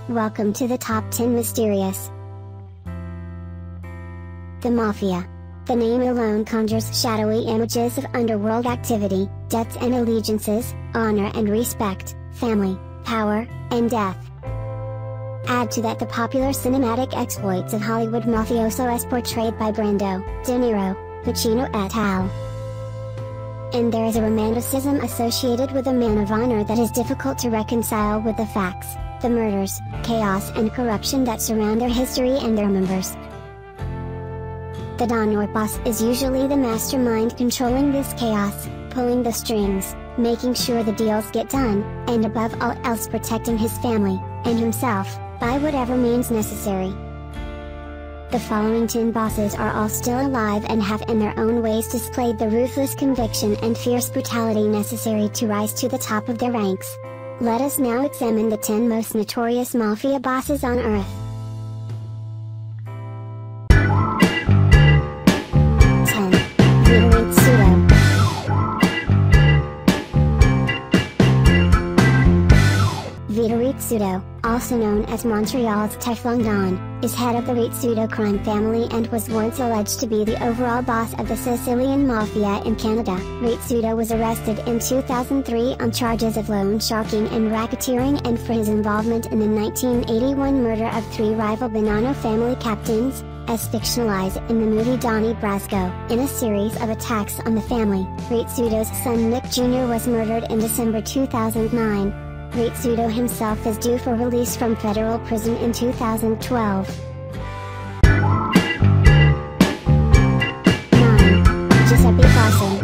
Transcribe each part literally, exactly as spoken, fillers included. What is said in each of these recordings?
Welcome to the Top ten Mysterious. The Mafia. The name alone conjures shadowy images of underworld activity, debts and allegiances, honor and respect, family, power, and death. Add to that the popular cinematic exploits of Hollywood mafioso as portrayed by Brando, De Niro, Pacino et al. And there is a romanticism associated with a man of honor that is difficult to reconcile with the facts, the murders, chaos and corruption that surround their history and their members. The Don or boss is usually the mastermind controlling this chaos, pulling the strings, making sure the deals get done, and above all else protecting his family, and himself, by whatever means necessary. The following ten bosses are all still alive and have in their own ways displayed the ruthless conviction and fierce brutality necessary to rise to the top of their ranks. Let us now examine the ten most notorious mafia bosses on Earth. ten. Vito Rizzuto. Vito Rizzuto, also known as Montreal's Teflon Don, is head of the Rizzuto crime family and was once alleged to be the overall boss of the Sicilian Mafia in Canada. Rizzuto was arrested in two thousand three on charges of loan sharking and racketeering and for his involvement in the nineteen eighty-one murder of three rival Bonanno family captains, as fictionalized in the movie Donnie Brasco. In a series of attacks on the family, Rizzuto's son Nick Junior was murdered in December two thousand nine. Rizzuto himself is due for release from federal prison in two thousand twelve. nine. Giuseppe Falsone.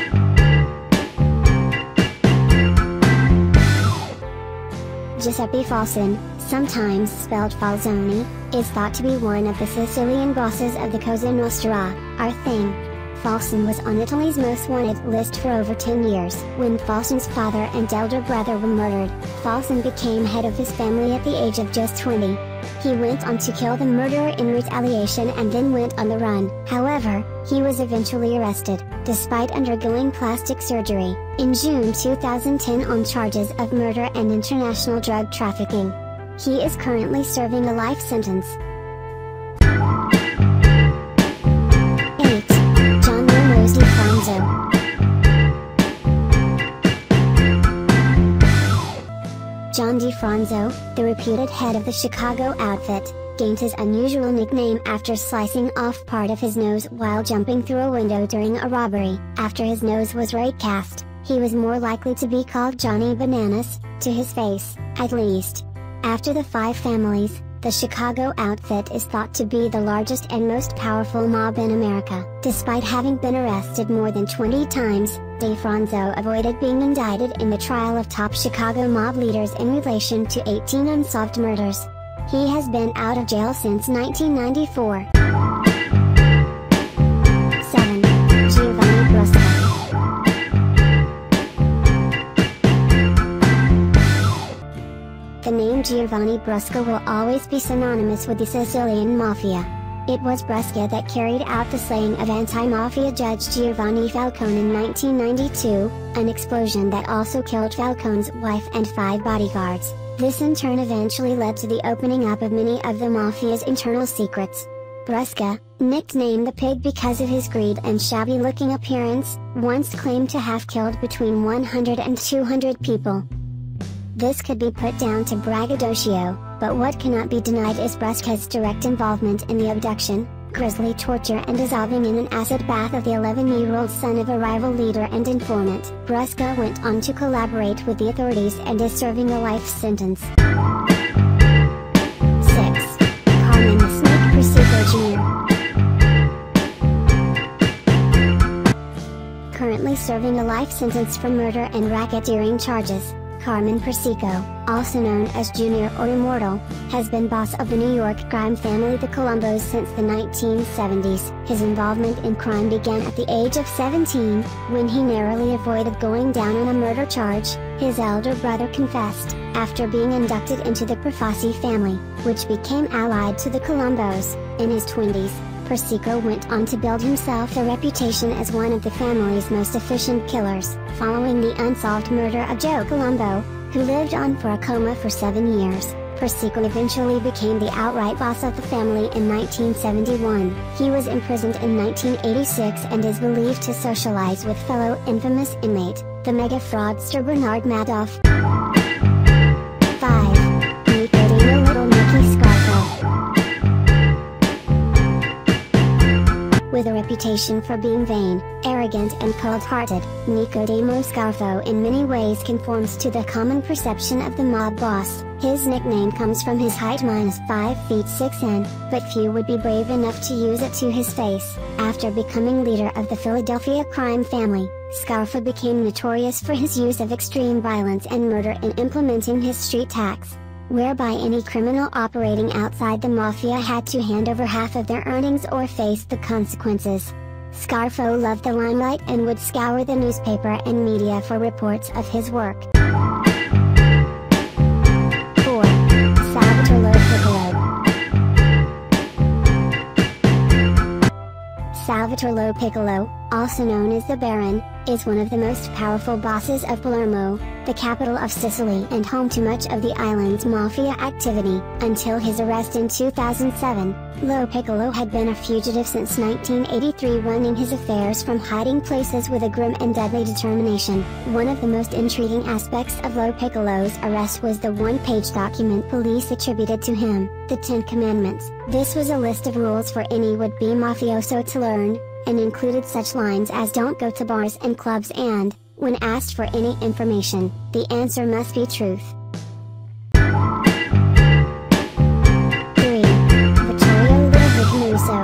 Giuseppe Falsone, sometimes spelled Falzoni, is thought to be one of the Sicilian bosses of the Cosa Nostra, our thing. Falsone was on Italy's most wanted list for over ten years. When Falsone's father and elder brother were murdered, Falsone became head of his family at the age of just twenty. He went on to kill the murderer in retaliation and then went on the run. However, he was eventually arrested, despite undergoing plastic surgery, in June two thousand ten on charges of murder and international drug trafficking. He is currently serving a life sentence. John DeFranzo, the reputed head of the Chicago outfit, gained his unusual nickname after slicing off part of his nose while jumping through a window during a robbery. After his nose was recast, he was more likely to be called Johnny Bananas, to his face, at least. After the five families, the Chicago outfit is thought to be the largest and most powerful mob in America. Despite having been arrested more than twenty times, DeFranzo avoided being indicted in the trial of top Chicago mob leaders in relation to eighteen unsolved murders. He has been out of jail since nineteen ninety-four. seven. Giovanni Brusca. The name Giovanni Brusca will always be synonymous with the Sicilian Mafia. It was Brusca that carried out the slaying of anti-mafia judge Giovanni Falcone in nineteen ninety-two, an explosion that also killed Falcone's wife and five bodyguards. This in turn eventually led to the opening up of many of the mafia's internal secrets. Brusca, nicknamed the Pig because of his greed and shabby-looking appearance, once claimed to have killed between one hundred and two hundred people. This could be put down to braggadocio, but what cannot be denied is Brusca's direct involvement in the abduction, grisly torture and dissolving in an acid bath of the eleven-year-old son of a rival leader and informant. Brusca went on to collaborate with the authorities and is serving a life sentence. six. Carmen the Snake Persico Junior Currently serving a life sentence for murder and racketeering charges, Carmen Persico, also known as Junior or Immortal, has been boss of the New York crime family the Colombos since the nineteen seventies. His involvement in crime began at the age of seventeen, when he narrowly avoided going down on a murder charge. His elder brother confessed, after being inducted into the Profasi family, which became allied to the Colombos, in his twenties. Persico went on to build himself a reputation as one of the family's most efficient killers, following the unsolved murder of Joe Colombo, who lived on for a coma for seven years. Persico eventually became the outright boss of the family in nineteen seventy-one. He was imprisoned in nineteen eighty-six and is believed to socialize with fellow infamous inmate, the mega fraudster Bernard Madoff. five. Nicodemo Little Nicky Scarfo. With a reputation for being vain, arrogant and cold-hearted, Nicodemo Scarfo in many ways conforms to the common perception of the mob boss. His nickname comes from his height minus five feet six inches, but few would be brave enough to use it to his face. After becoming leader of the Philadelphia crime family, Scarfo became notorious for his use of extreme violence and murder in implementing his street tax, whereby any criminal operating outside the mafia had to hand over half of their earnings or face the consequences. Scarfo loved the limelight and would scour the newspaper and media for reports of his work. four. Salvatore Lo Piccolo. Salvatore Lo Piccolo, also known as the Baron, is one of the most powerful bosses of Palermo, the capital of Sicily and home to much of the island's mafia activity. Until his arrest in two thousand seven, Lo Piccolo had been a fugitive since nineteen eighty-three, running his affairs from hiding places with a grim and deadly determination. One of the most intriguing aspects of Lo Piccolo's arrest was the one-page document police attributed to him, the Ten Commandments. This was a list of rules for any would-be mafioso to learn, and included such lines as don't go to bars and clubs and, when asked for any information, the answer must be truth. three. Vittorio Little Vicamuso.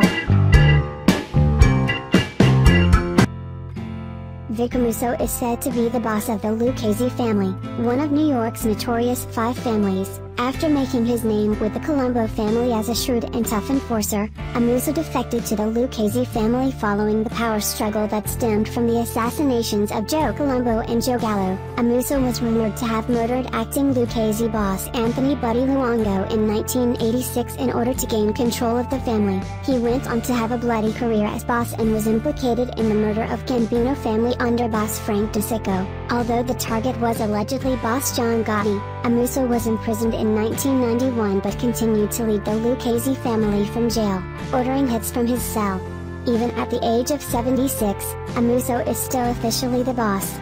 Vicamuso is said to be the boss of the Lucchese family, one of New York's notorious five families. After making his name with the Colombo family as a shrewd and tough enforcer, Amuso defected to the Lucchese family following the power struggle that stemmed from the assassinations of Joe Colombo and Joe Gallo. Amuso was rumored to have murdered acting Lucchese boss Anthony Buddy Luongo in nineteen eighty-six in order to gain control of the family. He went on to have a bloody career as boss and was implicated in the murder of Gambino family underboss Frank DeSicco. Although the target was allegedly boss John Gotti, Amuso was imprisoned in nineteen ninety-one but continued to lead the Lucchese family from jail, ordering hits from his cell. Even at the age of seventy-six, Amuso is still officially the boss.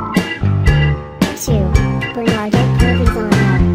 two. Bernardo Provenzano.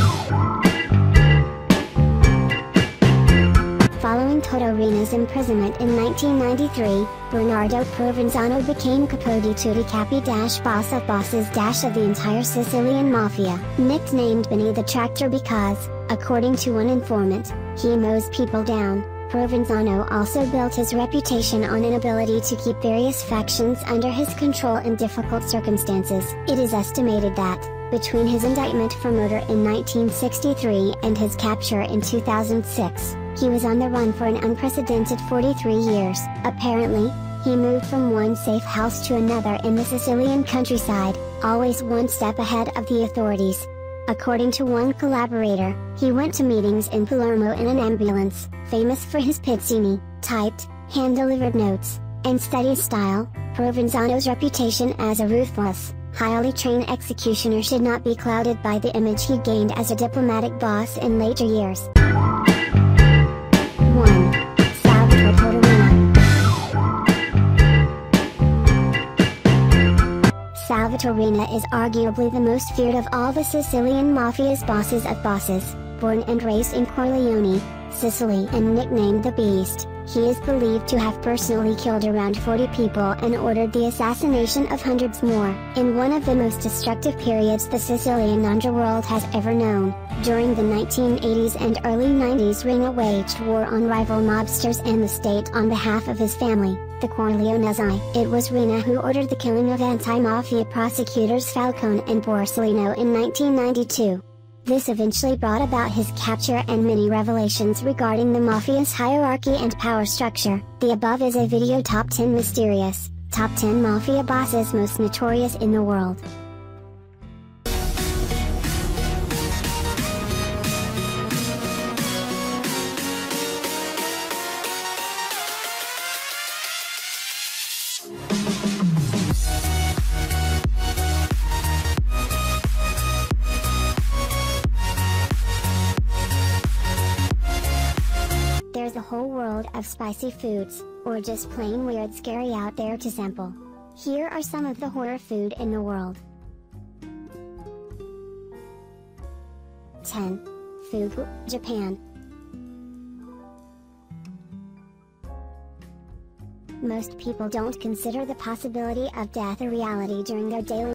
Following Toto Rina's imprisonment in nineteen ninety-three, Bernardo Provenzano became Capo di Tutti Capi dash boss of bosses dash of the entire Sicilian mafia. Nicknamed Benny the Tractor because, according to one informant, he mows people down, Provenzano also built his reputation on an ability to keep various factions under his control in difficult circumstances. It is estimated that, between his indictment for murder in nineteen sixty-three and his capture in two thousand six, he was on the run for an unprecedented forty-three years. Apparently, he moved from one safe house to another in the Sicilian countryside, always one step ahead of the authorities. According to one collaborator, he went to meetings in Palermo in an ambulance, famous for his pizzini, typed, hand-delivered notes, and steady style. Provenzano's reputation as a ruthless, highly trained executioner should not be clouded by the image he gained as a diplomatic boss in later years. one. Salvatore Toto Rina. Salvatore Rina is arguably the most feared of all the Sicilian mafia's bosses of bosses. Born and raised in Corleone, Sicily and nicknamed the Beast, he is believed to have personally killed around forty people and ordered the assassination of hundreds more. In one of the most destructive periods the Sicilian underworld has ever known, during the nineteen eighties and early nineties, Rina waged war on rival mobsters and the state on behalf of his family, the Corleonesi. It was Rina who ordered the killing of anti-mafia prosecutors Falcone and Borsellino in nineteen ninety-two. This eventually brought about his capture and many revelations regarding the mafia's hierarchy and power structure. The above is a video top ten mysterious, top ten mafia bosses most notorious in the world. world of spicy foods, or just plain weird scary out there to sample. Here are some of the horror food in the world. ten. Fugu, Japan. Most people don't consider the possibility of death a reality during their daily